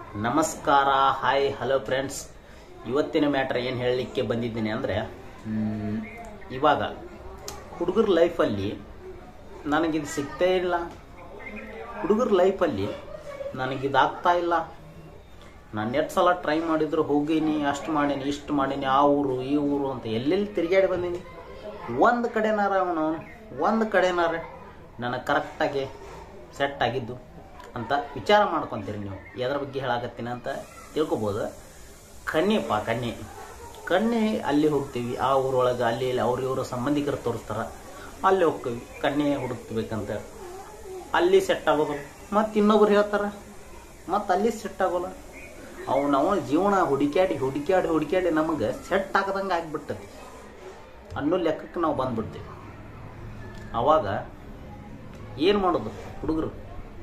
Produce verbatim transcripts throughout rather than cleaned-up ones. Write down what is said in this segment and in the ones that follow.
ನಮಸ್ಕಾರ, hi, hello friends. ಇವತ್ತಿನ matter ಏನು ಹೇಳಲಿಕ್ಕೆ ಬಂದಿದ್ದೀನಿ ಅಂದರೆ, ಇವಾಗ ಹುಡುಗರ ಲೈಫಲ್ಲಿ ನನಗಿದು ಸಿಗ್ತೇ ಇಲ್ಲ, ಹುಡುಗರ ಲೈಫಲ್ಲಿ ನನಗಿದಾಗ್ತಾ ಇಲ್ಲ. ನಾನು ಎಷ್ಟು ಸಲ ಟ್ರೈ ಮಾಡಿದ್ರು, ಹೋಗೀನಿ, ಅಷ್ಟು ಮಾಡೀನಿ, ಇಷ್ಟು ಮಾಡೀನಿ, ಆ ಊರು ಈ ಊರು ಅಂತ ಎಲ್ಲೆಲ್ಲಿ ತಿರುಗಾಡಿ ಬಂದೀನಿ. ಒಂದು ಕಡೆನಾರ ಅವನು ಒಂದು ಕಡೆನಾರ ನನಗೆ ಕರೆಕ್ಟಾಗಿ ಸೆಟ್ ಆಗಿದ್ದು ಅಂತ ವಿಚಾರ ಮಾಡ್ಕೊತೀರಿ ನೀವು. ಎದ್ರ ಬಗ್ಗೆ ಹೇಳಾಕತ್ತೀನಿ ಅಂತ ತಿಳ್ಕೊಬೋದು. ಕಣ್ಣಿಪ್ಪ ಕಣ್ಣಿ ಕಣ್ಣಿ ಅಲ್ಲಿ ಹೋಗ್ತೀವಿ, ಆ ಊರೊಳಗೆ ಅಲ್ಲಿ ಇಲ್ಲಿ ಅವ್ರು ಇವರು ಸಂಬಂಧಿಕರು ತೋರಿಸ್ತಾರೆ, ಅಲ್ಲಿ ಹೋಗ್ತೀವಿ ಕಣ್ಣಿ ಹುಡುಕ್ಬೇಕಂತ. ಅಲ್ಲಿ ಸೆಟ್ ಆಗೋದು, ಮತ್ತು ಇನ್ನೊಬ್ರು ಹೇಳ್ತಾರೆ, ಮತ್ತು ಅಲ್ಲಿ ಸೆಟ್ ಆಗೋಲ್ಲ. ಅವು ನಾವು ಜೀವನ ಹುಡುಕ್ಯಾಡಿ ಹುಡುಕ್ಯಾಡಿ ಹುಡುಕ್ಯಾಡಿ ನಮಗೆ ಸೆಟ್ ಆಗದಂಗೆ ಆಗಿಬಿಡ್ತದೆ ಅನ್ನೋ ಲೆಕ್ಕಕ್ಕೆ ನಾವು ಬಂದ್ಬಿಡ್ತೀವಿ. ಆವಾಗ ಏನು ಮಾಡೋದು? ಹುಡುಗರು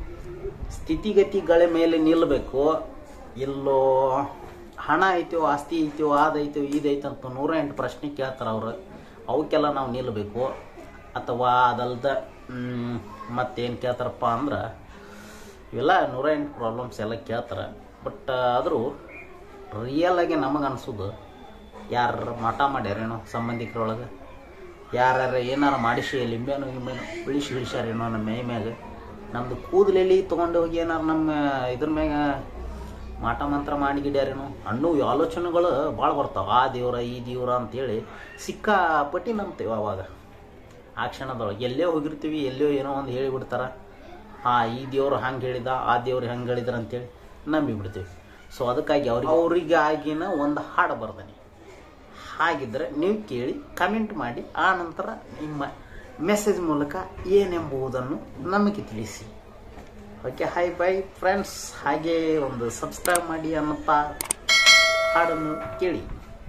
ಸ್ಥಿತಿಗತಿಗಳ ಮೇಲೆ ನಿಲ್ಲಬೇಕು. ಎಲ್ಲೋ ಹಣ ಐತೋ, ಆಸ್ತಿ ಐತೋ, ಅದೈತೋ ಇದೈತೆ ಅಂತ ನೂರ ಎಂಟು ಪ್ರಶ್ನೆ ಕೇಳ್ತಾರೆ ಅವರು. ಅವಕ್ಕೆಲ್ಲ ನಾವು ನಿಲ್ಲಬೇಕು. ಅಥವಾ ಅದಲ್ದ ಮತ್ತೇನು ಕೇಳ್ತಾರಪ್ಪ ಅಂದ್ರೆ, ಇವೆಲ್ಲ ನೂರ ಎಂಟು ಪ್ರಾಬ್ಲಮ್ಸ್ ಎಲ್ಲ ಕೇಳ್ತಾರೆ. ಬಟ್ ಆದರೂ ರಿಯಲಾಗಿ ನಮಗೆ ಅನಿಸೋದು, ಯಾರು ಮಠ ಮಾಡ್ಯಾರೇನೋ ಸಂಬಂಧಿಕರೊಳಗೆ, ಯಾರ್ಯಾರು ಏನಾರ ಮಾಡಿಸಿ ಲಿಂಬೆನೋ ಗಿಂಬೆನೋ ಬಿಳಿಸಿ ಬಿಳಿಸ್ಯಾರೇನೋ ನಮ್ಮ ಮೈ ಮ್ಯಾಗ, ನಮ್ಮದು ಕೂದಲೆಲ್ಲಿ ತೊಗೊಂಡು ಹೋಗಿ ಏನಾರು ನಮ್ಮ ಇದ್ರ ಮ್ಯಾಗ ಮಾಟ ಮಂತ್ರ ಮಾಡಿ ಗಿಡ್ಯಾರೇನೋ ಅನ್ನೋ ಆಲೋಚನೆಗಳು ಭಾಳ ಬರ್ತಾವೆ. ಆ ದೇವ್ರ ಈ ದೇವ್ರ ಅಂತೇಳಿ ಸಿಕ್ಕಾಪಟ್ಟಿ ನಂಬ್ತೇವೆ. ಅವಾಗ ಆ ಕ್ಷಣದೊಳಗೆ ಎಲ್ಲೇ ಹೋಗಿರ್ತೀವಿ, ಎಲ್ಲೋ ಏನೋ ಒಂದು ಹೇಳಿಬಿಡ್ತಾರೆ, ಹಾಂ ಈ ದೇವ್ರು ಹಂಗೆ ಹೇಳಿದ, ಆ ದೇವ್ರು ಹೆಂಗೆ ಹೇಳಿದ್ರು ಅಂತೇಳಿ ನಂಬಿಬಿಡ್ತೀವಿ. ಸೊ ಅದಕ್ಕಾಗಿ ಅವ್ರಿಗೆ ಅವರಿಗಾಗಿನ ಒಂದು ಹಾಡು ಬರ್ದಾನೆ. ಹಾಗಿದ್ರೆ ನೀವು ಕೇಳಿ ಕಮೆಂಟ್ ಮಾಡಿ, ಆ ನಂತರ ನಿಮ್ಮ ಮೆಸೇಜ್ ಮೂಲಕ ಏನೆಂಬುದನ್ನು ನಮಗೆ ತಿಳಿಸಿ. Okay, hi bye friends. ಹಾಗೆ ಒಂದು ಸಬ್ಸ್ಕ್ರೈಬ್ ಮಾಡಿ ಅನ್ನುತ್ತಾ ಹಾಡನ್ನು ಕೇಳಿ.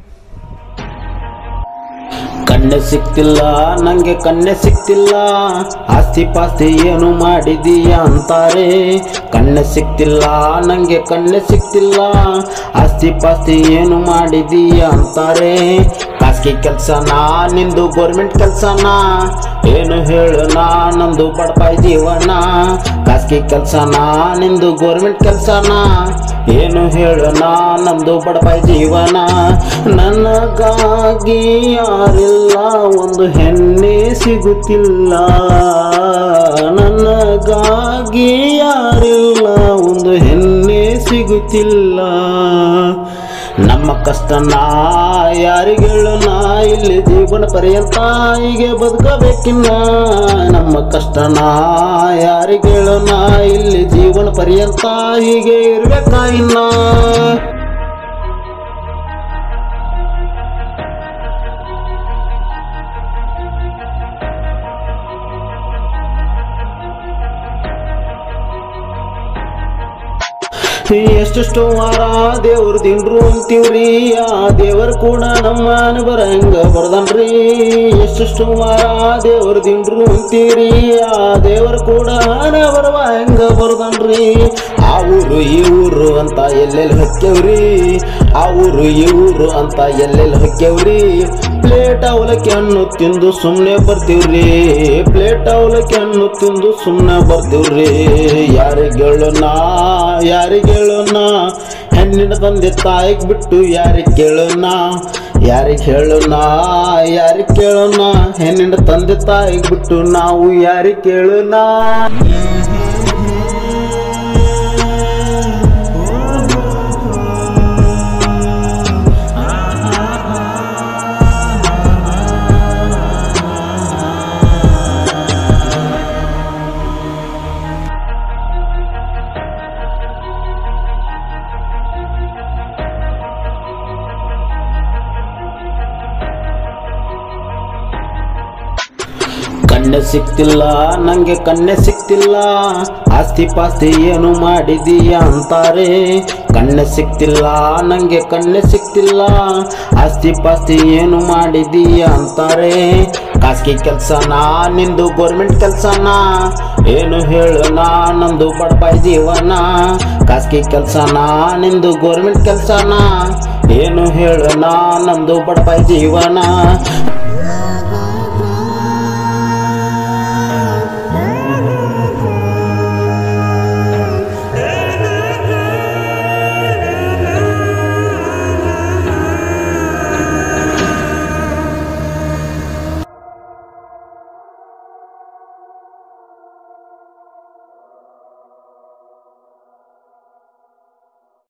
ಕಣ್ಣೆ ಸಿಕ್ತಿಲ್ಲ ನಂಗೆ, ಕಣ್ಣೆ ಸಿಕ್ತಿಲ್ಲ, ಆಸ್ತಿ ಪಾಸ್ತಿ ಏನು ಮಾಡಿದೀಯ ಅಂತಾರೆ. ಕಣ್ಣೆ ಸಿಕ್ತಿಲ್ಲ ನಂಗೆ, ಕಣ್ಣೆ ಸಿಕ್ತಿಲ್ಲ, ಆಸ್ತಿ ಪಾಸ್ತಿ ಏನು ಮಾಡಿದೀಯ ಅಂತಾರೆ. ಖಾಸಗಿ ಕೆಲ್ಸನಾ ನಿಂದು ಗೌರ್ಮೆಂಟ್ ಕೆಲ್ಸನಾ, ಏನು ಹೇಳು ನಾ ನಂದು ಬಡಪಾಯಿ ಜೀವನ. ಖಾಸಗಿ ಕೆಲ್ಸನಾ ನಿಂದು ಗೌರ್ಮೆಂಟ್ ಕೆಲ್ಸನಾ, ಏನು ಹೇಳು ನಾ ನಂದು ಬಡಪಾಯಿ ಜೀವನ. ನನಗಾಗಿ ಯಾರಿಲ್ಲ, ಒಂದು ಹೆಣ್ಣೆ ಸಿಗುತ್ತಿಲ್ಲ, ನನಗಾಗಿ ಯಾರಿಲ್ಲ, ಒಂದು ಹೆಣ್ಣೆ ಸಿಗುತ್ತಿಲ್ಲ. ನಮ್ಮ ಕಷ್ಟನ ಯಾರಿಗೇಳೋಣ, ಇಲ್ಲಿ ಜೀವನ ಪರ್ಯಂತ ಹೀಗೆ ಬದುಕಬೇಕಿನ್ನ. ನಮ್ಮ ಕಷ್ಟನ ಯಾರಿಗೇಳೋಣ, ಇಲ್ಲಿ ಜೀವನ ಪರ್ಯಂತ ಹೀಗೆ ಇರ್ಬೇಕಾ ಇನ್ನ. ಎಷ್ಟೆಷ್ಟು ವಾರ ದೇವ್ರ ದಿಂಡ್ರು ಅಂತೀವ್ರಿ, ಆ ದೇವರು ಕೂಡ ನಮ್ಮ ಅನುಬರ ಹೆಂಗ ಬರ್ದನ್ರಿ. ಎಷ್ಟೆಷ್ಟು ವಾರ ದೇವ್ರ ದಿಂಡ್ರು ಅಂತೀವ್ರಿ, ಆ ದೇವರು ಕೂಡ ಅನುಬರವ ಹೆಂಗ ಬರ್ದನ್ರಿ. ಆ ಊರು ಈ ಊರು ಅಂತ ಎಲ್ಲೆಲ್ಲಿ ಹೊಕ್ಕೇವ್ರಿ, ಆ ಊರು ಈ ಊರು ಅಂತ ಎಲ್ಲೆಲ್ಲಿ ಹೊಕ್ಕೇವ್ರಿ. ಪ್ಲೇಟ್ ಅವಲಕ್ಕಿ ಹಣ್ಣು ತಿಂದು ಸುಮ್ಮನೆ ಬರ್ತೀವ್ರಿ, ಪ್ಲೇಟ್ ಅವಲಕ್ಕಿ ಹಣ್ಣು ತಿಂದು ಸುಮ್ಮನೆ ಬರ್ತೀವ್ರಿ. ಯಾರಿಗೇಳೋಣ ಯಾರಿಗೇಳೋಣ, ಹೆಣ್ಣಿನ ತಂದೆ ತಾಯಿಗೆ ಬಿಟ್ಟು ಯಾರಿಗೆ ಕೇಳೋಣ, ಯಾರಿಗೆ ಹೇಳೋಣ ಯಾರಿಗೆ ಕೇಳೋಣ. ಹೆಣ್ಣಿನ ತಂದೆ ತಾಯಿಗೆ ಬಿಟ್ಟು ನಾವು ಯಾರಿಗೆ ಕೇಳೋಣ. ಕಣ್ಣೆ ಸಿಕ್ತಿಲ್ಲ ನಂಗೆ, ಕಣ್ಣೆ ಸಿಕ್ತಿಲ್ಲ, ಆಸ್ತಿ ಪಾಸ್ತಿ ಏನು ಮಾಡಿದೀಯ ಅಂತಾರೆ. ಕಣ್ಣೆ ಸಿಕ್ತಿಲ್ಲ ನಂಗೆ, ಕಣ್ಣೆ ಸಿಕ್ತಿಲ್ಲ, ಆಸ್ತಿ ಪಾಸ್ತಿ ಏನು ಮಾಡಿದೀಯ ಅಂತಾರೆ. ಖಾಸಗಿ ಕೆಲ್ಸನಾ ನಿಂದು ಗೌರ್ಮೆಂಟ್ ಕೆಲ್ಸನಾ, ಏನು ಹೇಳು ನಾ ನಂದು ಬಡಪಾಯಿ ಜೀವನ. ಖಾಸಗಿ ಕೆಲ್ಸನಾ ನಿಂದು ಗೌರ್ಮೆಂಟ್ ಕೆಲ್ಸನಾ, ಏನು ಹೇಳು ನಾ ನಂದು ಬಡಪಾಯಿ ಜೀವನ.